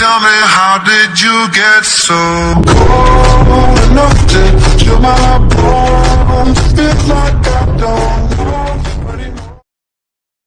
Tell me, how did you get so cold enough to chill my blood?